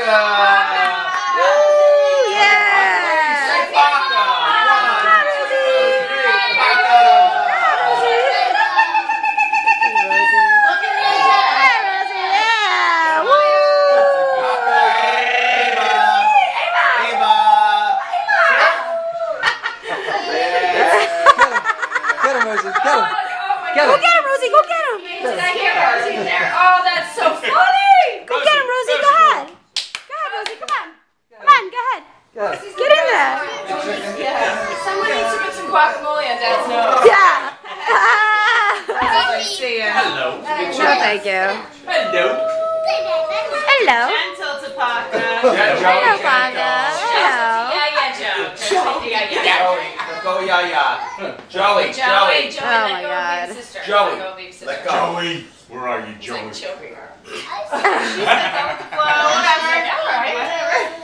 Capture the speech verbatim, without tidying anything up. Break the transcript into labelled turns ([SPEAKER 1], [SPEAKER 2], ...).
[SPEAKER 1] Get him. Go get him, Rosie. Go get him.
[SPEAKER 2] Did I hear Rosie in there? Oh, that's so funny.
[SPEAKER 1] Go get him, Rosie. Go ahead. Go ahead, Rosie. Come on. Come on. Go ahead. Get in there.
[SPEAKER 2] Yeah. Someone needs to put some guacamole on Dad's nose.
[SPEAKER 1] Yeah.
[SPEAKER 2] See ya.
[SPEAKER 3] Hello.
[SPEAKER 1] No, thank you.
[SPEAKER 3] Hello.
[SPEAKER 1] Hello.
[SPEAKER 2] Gentle to Paca.
[SPEAKER 3] Yeah,
[SPEAKER 1] Hello, Paca. Hello.
[SPEAKER 2] Yeah, yeah, Joe. Joey. Yeah, yeah.
[SPEAKER 3] Joey. Go, yeah, yeah. Joey.
[SPEAKER 2] Joey.
[SPEAKER 3] Joey.
[SPEAKER 2] Joey.
[SPEAKER 1] Oh,
[SPEAKER 2] Let
[SPEAKER 1] my
[SPEAKER 2] go
[SPEAKER 1] God.
[SPEAKER 2] of Big Sister.
[SPEAKER 3] Joey.
[SPEAKER 2] Let go of Big Sister.
[SPEAKER 3] Let go.
[SPEAKER 4] Joey, where are you,
[SPEAKER 2] It's
[SPEAKER 4] Joey?
[SPEAKER 2] like choking her. She's like, go with the flow. Whatever. All right. Whatever.